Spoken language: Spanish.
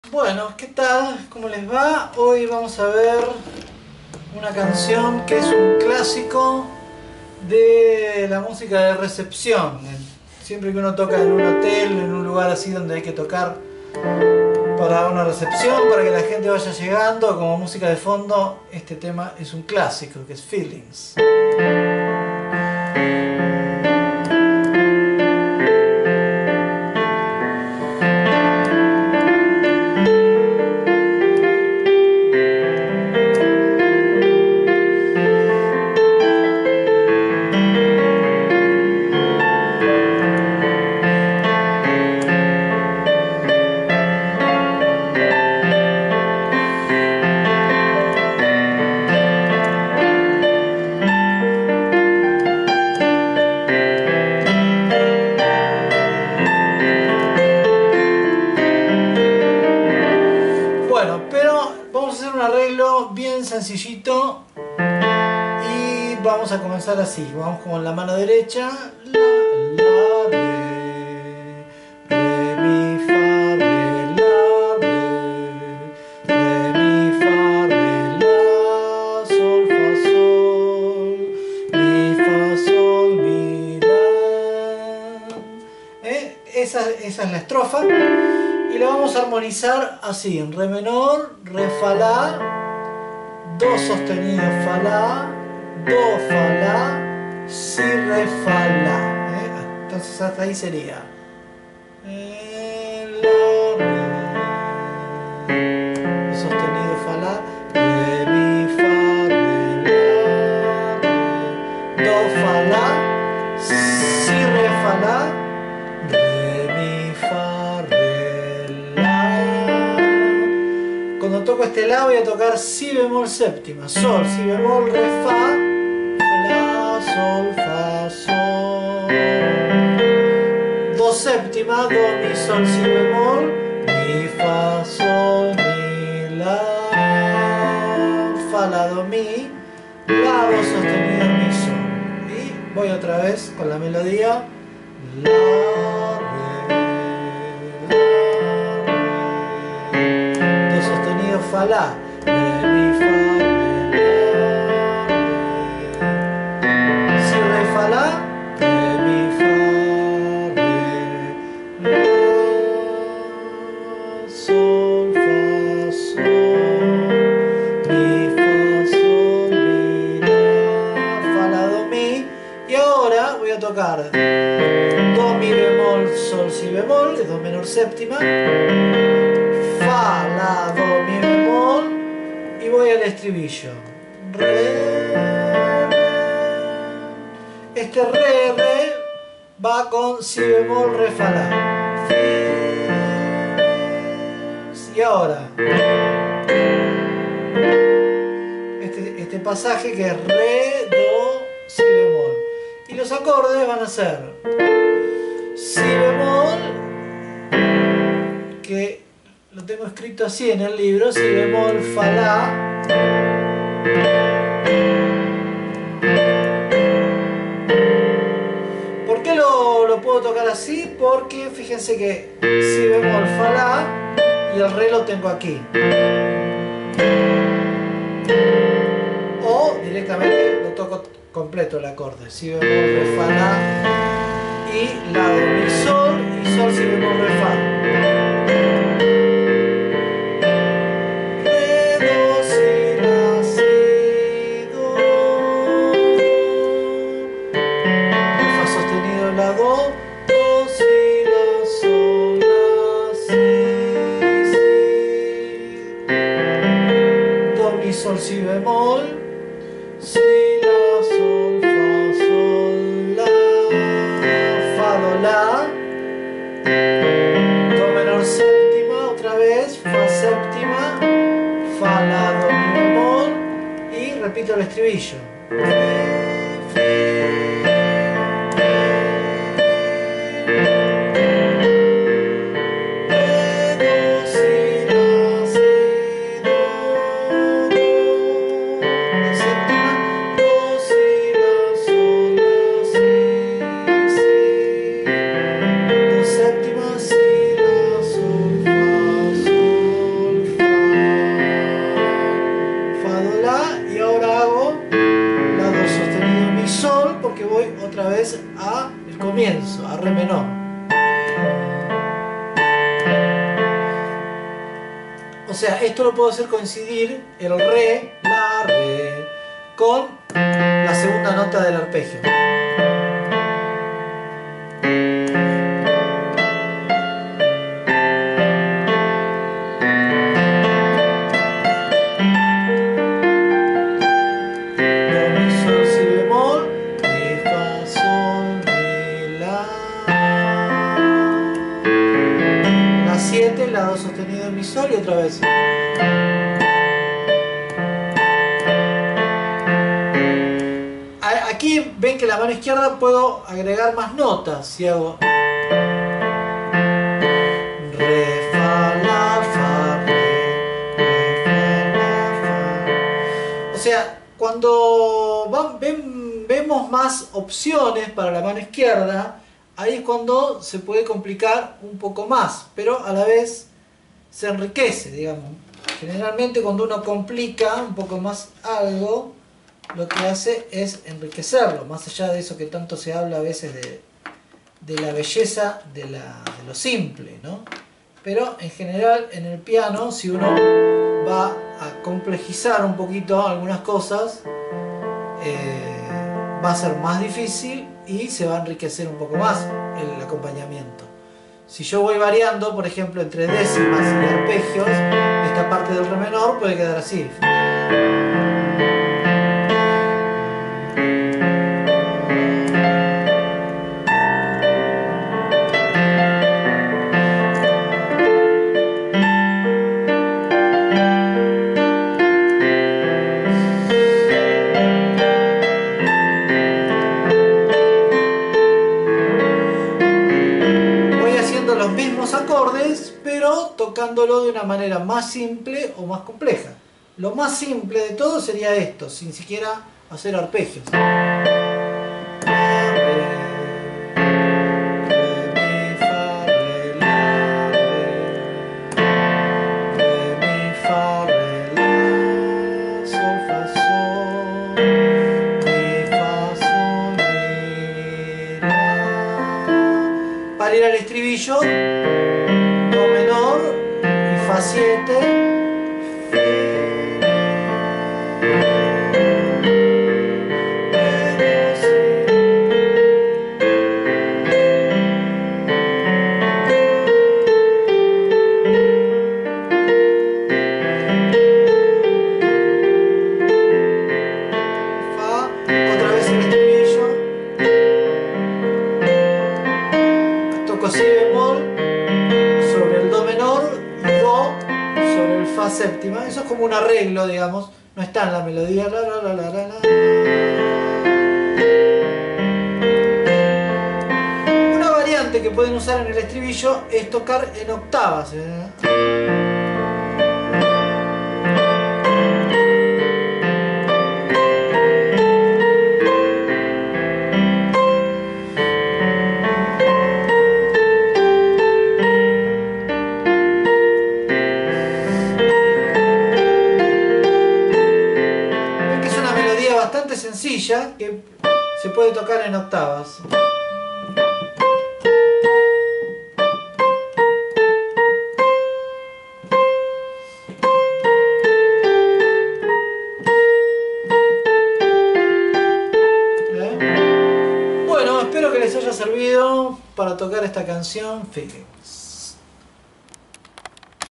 Bueno, ¿qué tal? ¿Cómo les va? Hoy vamos a ver una canción que es un clásico de la música de recepción. Siempre que uno toca en un hotel, en un lugar así donde hay que tocar para una recepción, para que la gente vaya llegando, como música de fondo, este tema es un clásico, que es Feelings. Bueno, pero vamos a hacer un arreglo bien sencillito y vamos a comenzar así. Vamos con la mano derecha, la, re, mi, fa, re, la, re, mi, fa, re, la, sol, fa, sol, mi, fa, sol, mi, la. Esa es la estrofa. Y la vamos a armonizar así, en re menor, re, fa, la, do sostenido, fa, la, do, fa, la, si, re, fa, la. Entonces hasta ahí sería la, re, do sostenido, fa, la, re, mi, fa, re, la, re, do, fa, la, si, re, fa, la, re, mi, fa, re. Cuando toco este la voy a tocar si bemol séptima, sol, si bemol, re, fa, la, sol, fa, sol, do séptima, do, mi, sol, si bemol, mi, fa, sol, mi, la, fa, la, do, mi, la, do sostenido, mi, sol. Y voy otra vez con la melodía, la, fa, la, re, mi, fa, re, la, re, si, re, fa, la, re, mi, fa, re, la, sol, fa, sol, mi, fa, sol, mi, la, fa, la, do, mi. Y ahora voy a tocar do, mi bemol, sol, si bemol, que es do menor séptima, fa, la, do, mi bemol, y voy al estribillo. Re, este re, re va con si bemol, re, fa, la. Y ahora este pasaje que es re, do, si bemol. Y los acordes van a ser si bemol, que lo tengo escrito así en el libro, si bemol, fa, la, ¿por qué lo puedo tocar así? Porque fíjense que si bemol, fa, la y el re lo tengo aquí, o directamente lo toco completo el acorde, si bemol, re, fa, la y la, do, mi, sol y sol, si bemol, re, fa. La, do, do, si, la, sol, la, si, si, do, mi, sol, si bemol, si, la, sol, fa, sol, la, fa, do, la, do menor séptima, otra vez, fa séptima, fa, la, do, mi bemol, y repito el estribillo. re menor. O sea, esto lo puedo hacer coincidir el re, la, re, con la segunda nota del arpegio. La do sostenido en mi sol y otra vez. Aquí ven que la mano izquierda puedo agregar más notas. Si hago re, fa, la, fa, re, fa, la, fa. O sea, cuando vemos más opciones para la mano izquierda, ahí es cuando se puede complicar un poco más, pero a la vez se enriquece, digamos. Generalmente cuando uno complica un poco más algo, lo que hace es enriquecerlo, más allá de eso que tanto se habla a veces de la belleza de lo simple, ¿no? Pero en general en el piano, si uno va a complejizar un poquito algunas cosas, va a ser más difícil y se va a enriquecer un poco más el acompañamiento. Si yo voy variando, por ejemplo, entre décimas y arpegios, esta parte del re menor puede quedar así. Los mismos acordes, pero tocándolo de una manera más simple o más compleja. Lo más simple de todo sería esto, sin siquiera hacer arpegios. Para ir al estribillo, do menor y fa 7, fa, otra vez el estribillo, toco si bemol sobre el do menor y do sobre el fa séptima. Eso es como un arreglo, digamos, no está en la melodía. La, la, la, la, la, la. Una variante que pueden usar en el estribillo es tocar en octavas. Bastante sencilla que se puede tocar en octavas. Bueno, espero que les haya servido para tocar esta canción Feelings.